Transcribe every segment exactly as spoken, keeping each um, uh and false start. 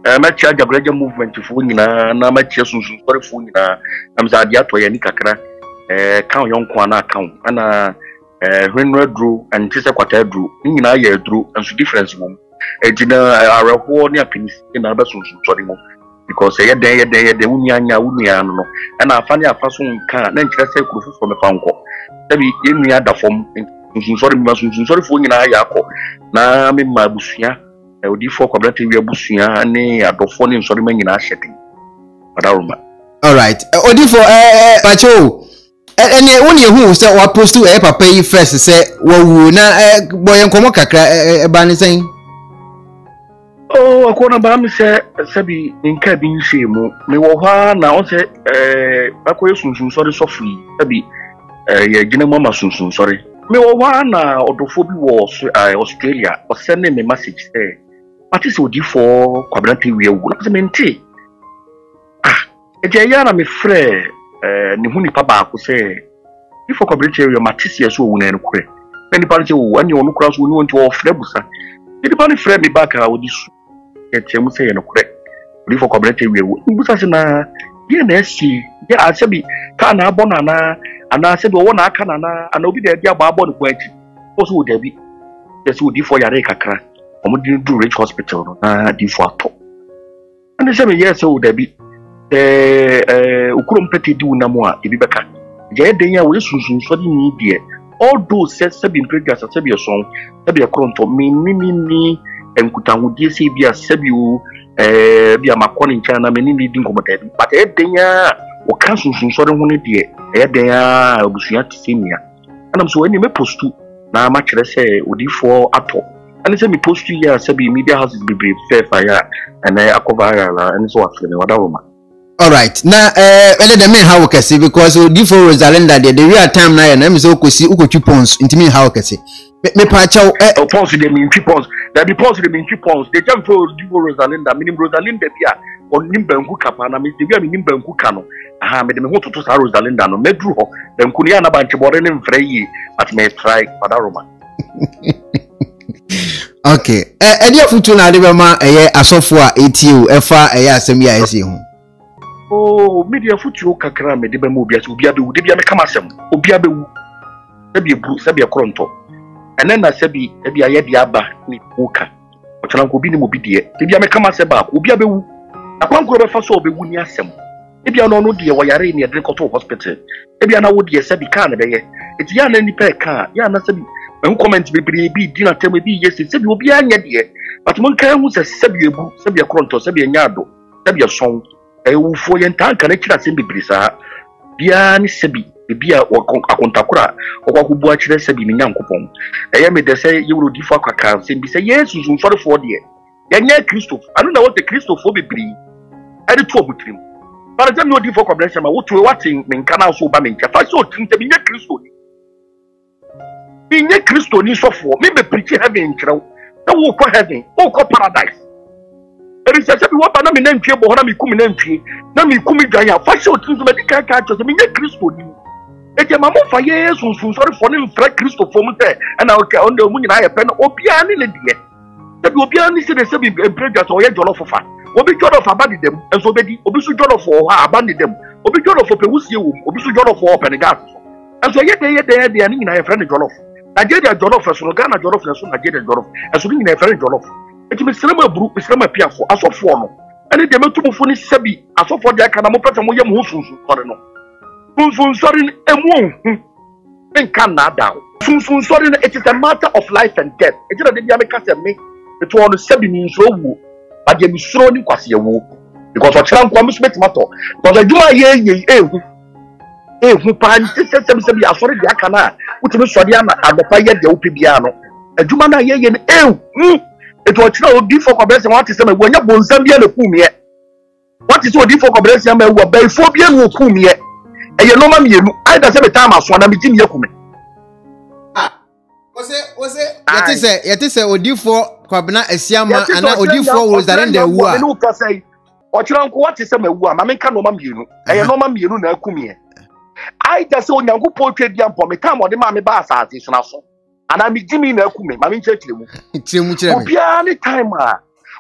eh machi Agyapong movement fu nyina na machi sunsun sori fu nyina am za dia to ye ni kakra eh kan yonko na kan ana eh hwenra dru and tise kwata dru nyina ye dru and so difference mum e jina areho ni apini na ba sunsun sori mo because ye den ye den ye den unya anya unya no na afani afaso nka na nkire se kuru fufu me fanko tabi ye nua da fom sunsun sori me sunsun sori fu nyina ya akọ na me mabusua Odifour Kwabena Tawiah busua ne adofo ne nsori manyina ahede adaroma. All right, Odifour eh pacho ene woni ehu se wa post e papa yi first se wa wu na boy nkomo kakra e ba ne sen. Oh, akona ba mi se sabi nka bi nhye mu me wo ha na o se eh akoye sunsun sori sofri sabi eh ye gina mama sunsun sori me wo ha na odofo bi wo Australia o send me message say What is Odifour Kwabena Tawiah wu na mente ah eje ya na me frɛ eh ne hu nipa ba ko sɛ Odifour Kwabena Tawiah matisi so wu na nkure na nipa nche wu ani onu kura so oni wonti o frɛ busa nipa ne frɛ me ba ka odi su etia mu sɛ ye nkure Odifour Kwabena Tawiah wu busa se na ye na esi ye asebi ka na abɔ na na ana asebi wo na aka na na ana obi da bi abɔ abɔ ne ko achi o so da bi se Odifour yare kakra omo di do rich hospital no na Odifour ato and say me yes o da bi eh eh ukurom pete di una mo a ebi beka je den ya we sunsun so di ni die all those say sabi pregas sabi son sabi akronto me ni ni ni enkutahudie se bi a sabi o eh bi amakoni ncha na me ni ni di nkomoda bi but e den ya o kan sunsun so de ho ne die e den ya obusua tisemia anam so ani me postu na ma kire say Odifour ato and say me post you here say media houses be brave fair fire and I akoba and so after me wada woman. All right, now eh uh, the main how can see because Odifour Rosalinda the real time now na me say okosi okotu pons intimi how can see me pa chaw eh pons dey mean pons there be pons dey mean pons they jam for Odifour Rosalinda minim Rosalinda bia on nimbanku kapa na me dey bia minim banku ka no aha me dey me ho toto sa Rosalinda no medru ho dem kunu ya na banche bore ne mfra yi at me try wada woman. Okay. Eh, edi afutu na ade bema eye asofo a etiu efa eye asem ya ese hu. Oh, media futu kakra me de bema obi ase obi abewu de bia me kama asem obi abewu. Sebi ebru sebi ekronto. Enen na sebi ebi aye de aba ni uka. Otana ko obi ni mo bi de. De bia me kama asem ba obi abewu. Akwankoro be fa so obewu ni asem. Ebi ano no de wo yare ni de koto hospital. Ebi ana wo de sebi ka na be ye. Eti ya na ni pe ka, ya na sebi en comment be bi di na tem bi yes se bi obi anya de but mon kan hu se se bi ebu se bi ekronto se bi enyado se bi son e wu fo ye ntan kan kira se bi brisa bia ni se bi bi a akontakura okwakubu a kire se bi ni nyankopon e ye me de se ye wuro Odifour akaka se bi se yesu sun sori fo de ye nya Christopher anu na what the Christopher be bri e de to obutrim para je me Odifour Kwabena Tawiah wo to what in nka na so ba me nka fa so trim se bi nya Christopher Inye Christo ni sofo me be preach heaven nkyerɛw na wo kɔ heaven wo kɔ paradise eri sɛ sɛ bi wo ba na me na ntwie bo ho na me kum na ntwie na me kum dwan ya fa hyɛ otin so me dika ka kyerɛ sɛ me nye Christo ni e je ma mo fa Yesu sun sɔre fo ne mfra Christo fo mu sɛ ɛna o ka on de mu nyina yɛ pɛ no obia ne ne die sɛ bi obia ne sɛ de sɛ bi empreja so yɛ jollof fa obi jollof aba de dem enso obedi obi so jollof ho ha aba de dem obi jollof pe wusie wo obi so jollof ho pɛ ne gas so enso yɛ de yɛ de de ne nyina yɛ frɛ ne jollof Nigeria jollof so Ghana jollof so Nigeria jollof so ni na fere jollof eti me srema buru me srema piafo asofo no ene de metumfo ni sabi asofo de aka na mo pese mo yem ho sunsun sori no sunsun sori emu hu nka na dawo sunsun sori no it is a matter of life and death eti na de bia me kase me eto ono sabi ni nso wu ade mi suro ni kwase yewu because o kira nko am so betimato because aduma ye ye ehu ehu pa nti se se bi asori de aka na utimi sodi ana adopa ye de opi bia no aduma na ye ye ni ehu eto ochira Odifour Kwabena Tawiah what say me wonya bonsam bia na kumie what is Odifour Kwabena Tawiah me wo bai fo bia no kumie eye no ma mienu either say be time aso na me timi yakume ah ose ose yete say yete say Odifour Kwabena Asiama ana Odifour Rosalinda wu a no ka say ochira nko what say me wu a ma me ka no ma mienu eye no ma mienu na akumie I just say onyankopon twa bia mpo me time ode ma me ba asase so na so ana me gimi na akume ma me nche kiremu kiremu kiremu obia ni time a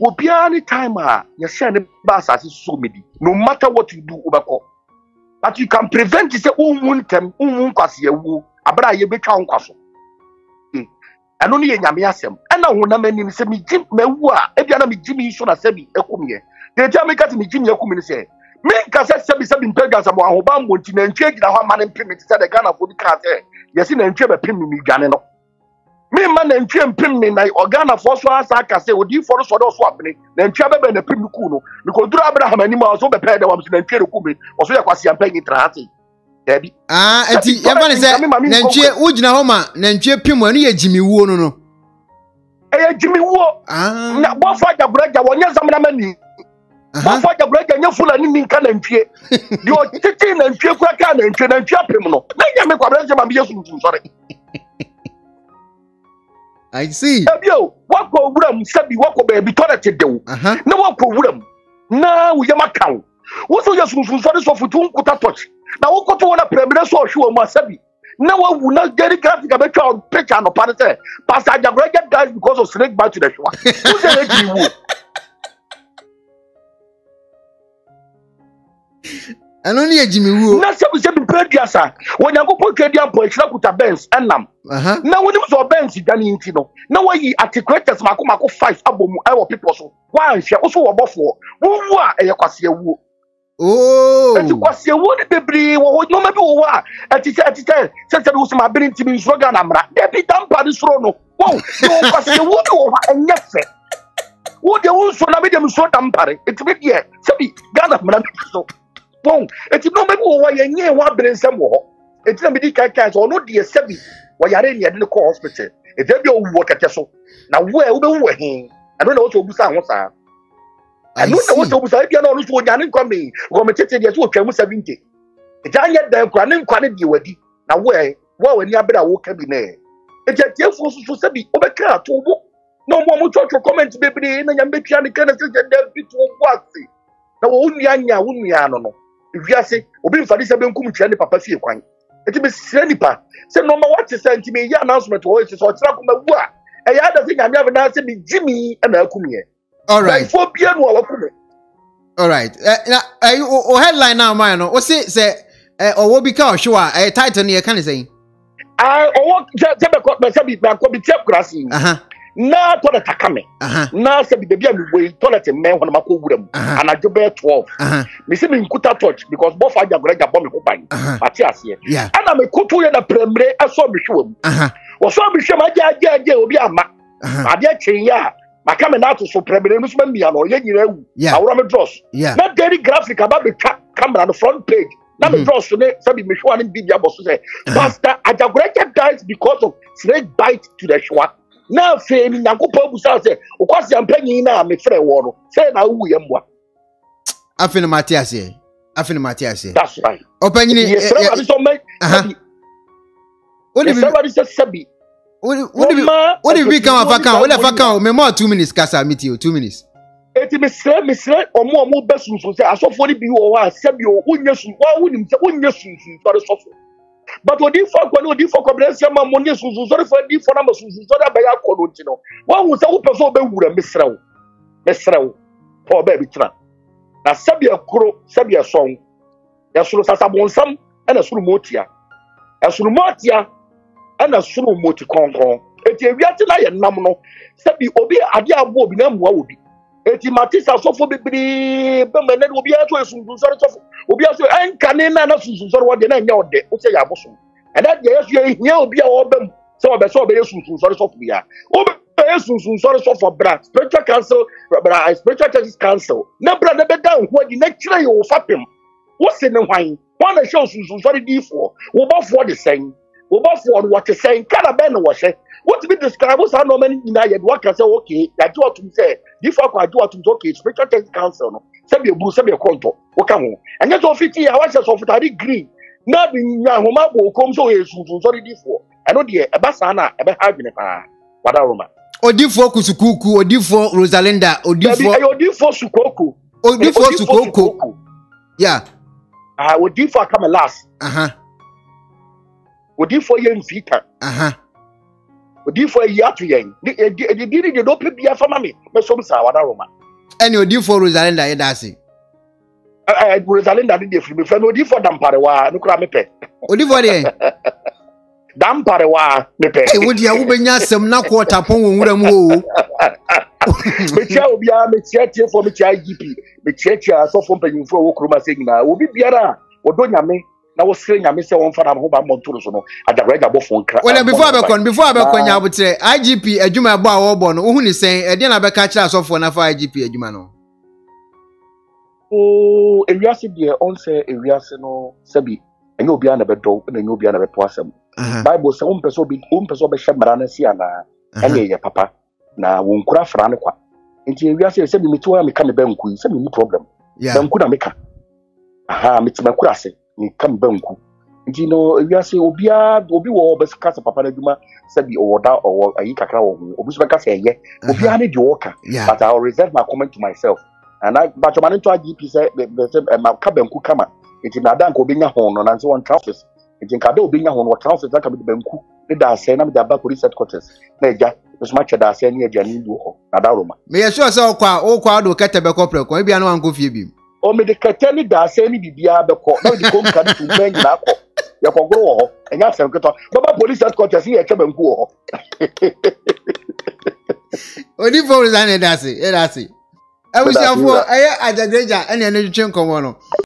will be any time you send a bus as so many. No matter what you do, Ubako. But you can prevent it. Um, them, um, kasi you, abra ye be chow kaso. And only in Yamiasem. And I want to many say me Jim me wa. If you are me Jimmy, should I say me ekumye? They tell me that me Jimmy ekumye say. Me kasa sebi sebi mpega sa mo ahoba mbonti na ntwe gina ho ma ne mpem ti say the Ghana for the car say. Yes, na ntwe be pem mi dwane no. Me man na ntwe mpem mi na Ghana for so asa aka say Odifour so do so abene. Na ntwe be be na pem ku no. Because dura Abraham ani ma so be pay da wa na ntwe ku me. O so ya kwasi ampa ni trate. Debi. Ah, enti e ba ne say na ntwe wo gina ho ma na ntwe pem anu ye Jimmy wo no no. Eh Jimmy wo. Ah. Na bo fa Agyapong wonye zamna mani. Bo fa Agyapong nya fulani ni nka na ntwe. Di o tete na ntwe kwa ka na ntwe na ntwe pem no. Na nya me kwabra nje ma me yesu ntu sore. I see. Ebio, wako wuram sabi wako baby toilet dewo. Na wako wuram. Na wo yema kan. Wo so yesu ntu sore so futu nkuta touch. Na wo koto wona premier so hwe mo sabi. Na wa wu na very graphic about your picture no part say Pastor Agyapong dies because of snake bite to the shore. Who say let you? And only a Jimmy Woo. Na se se bi predia sa. When you go put Kedian po ekira kuta Benz enam. Na when you so Benz dani nti no. Na wa yi articulators mako mako five abomu e wo people so. Wa nhwe wo so wo bofo. Wo wu a eye kwase awu. Oh. Eti kwase awu ni bebre wo no ma bi wo a. Eti eti se se wo so ma bere nti bi nso ga na mra. Debi dampa ni soro no. Wo wo kwase awu ni wo ha enye fe. Wo de wo so na be dem so dampare. Eti be de se bi ga na mra so. Bon, eti no me wo wa yenye wa brensem wo. Eti na me di kai kai so no de sebi wa yare ne de ko hospital. Eti bi owu kete so. Na wo e wo be wo hin. Ano na wo so obusa ho sa. Ano na wo so obusa bia na ono so onyane nkwa me. Wo me tete de so otwa mu seventy. Eti anya da nkwa ne nkwa ne de wadi. Na wo e wo wani abira wo ka bi na. Eti ati fo so so sebi obeka atobo. Na mo mo chocho comment bebre na nyambe twa ne kana se de bi to wo ase. Na wo nua nya wo nua no no. Viase obi mfadi se benkum twa ne papa fie kwan eti be sire nipa se no ma what is enti me ya announcement wo esi so tira ko mawu a e ya da se nyame abena se me Jimmy e na akumye. All right, fo bia no awakume. All right, na o headline now man no o se se o wo bi ka o hwe a title ne kan say ah o wo je be ko be se bi ba ko bi tie kurasi aha na to the takame na se bi be bia me we toilet men ho na mako wuram anajo be twelve me se me nkuta touch because both Agyapong bomb me ko ban ati ase ana me kutu ye na premre aso me hwem wo so me hwem aja aja aja obi ama ade akyen ya maka me na to so premre no so ma mia no ye nyira wu awro me dross na daily graphic about the camera on the front page na me dross ne se bi me hwa ne bibia boso say Pastor Agyapong dies because of snake bite to the shore. Na fe ni nyankopɔ busa se okwase ampanyi na me frɛ wo no se na wu ye mboa afene Matias ye afene Matias ye that's right opanyi ni yes sir abi so me oni bi sabi se sabi oni oni oni bi kan afa kan oni afa kan me more two minutes kasa meet you two minutes eti me sre me sre omo omo besunsun se asofo ni bi wo wa sabi o unya sun wa wunim se unya sunsun so sofo. But Odifour Kwabena Odifour Kwabena se ma monye sunsun so for Odifour na sunsun so da ba ya kodo nti no wa hu se wo person be wura mesrew mesrew po ba bi tira na sabi akuro sabi ason ya suru sasa bonsam ana suru motia ya suru motia ana suru moti konkon eti ewiate na ye nam no sabi obi ade abo obi na muwa obi eti matisa sofo bibiri be mene obi ato sunsun so sofo obi aso enkane na na sunsun so wo de na nya ode wo se ya boso and that yesu ye hia obi a wo bam so obe so obe sunsun so sofo ya obe sunsun so sofo bra spiritual council bra spiritual churches council na bra na be down ho di na kire yo fapem wo se ne hwan wan na show sunsun so di fo wo ba fo de sen wo ba fo what to say kana be na wo hye what to be describe so no many na ye what can say okay ya do what to say Odifour Kwabena do what okay spiritual churches council no se be bu se be konto wo ka ho anya so fifty ya wa se so fitari green na bi nya ho ma bo kom so ye sunsun so di fo eno de e ba sa na e be ha dwene pa wada roma Odifour kusukuku Odifour Rosalinda Odifour ayo Odifour sukoko Odifour sukoko yeah ah Odifour come last aha Odifour ye mfika aha Odifour ye atu yen di di di do pe bia fama me me so bisa wada roma Any Odifour Rosalinda e da se. Eh Rosalinda dey free me friend Odifour Dampare-Ajagurajah no kura me pe. Odifour dey. Dampare-Ajagurajah me pe. Eh wo dia wo benya asem na quarter pon wo nwura mu ho. Me tia obi a me tia tie for me tia I G P me tia tia so for mpanyimfo wo kroma se nyina obi biara wodo nyame na wo sere nyame se won fa na ho ba montoro so no Ajagurajah bo fon kra. Well before abekon before abekon nya abotre I G P adwuma bo a wo bo no wo hu ni sen e de na beka kira asofo na fa I G P adwuma no. Oh ewiase de on say ewiase no sabi enye obi a na bedo na enye obi a na bepo asem. Bible say won pese obi won pese obi hye mara na si ana enye ye papa na won kura fra ne kwa. Nti ewiase sabi metu ya meka me banku sabi ni problem. Banku na meka. Aha meti makura se ni kam banku. Nti no ewiase obi a obi wo be kasa papa na adwuma sabi owoda owo ayi kakra wo obi so be kasa eye obi a ne de woka but I will reserve my comment to myself. And I but man into I G P say the my kabenku kama it na dan ko benya hon no nanse one transfers it nka da obenya hon what transfers that can be benku the da say na me da ba police headquarters na eja so much da say na eja ni du ho na da roma me ye sure say okwa okwa do kete be corporate ko bia na wan ko fie bi o me de kete ni da say ni bibia be ko na di ko nka di ben na ko ya ko gro ho enya sem keto baba police headquarters ni e ke benku ho Odifour Rosalinda say e da say I wish you for Ajagurajah and energy chain come on.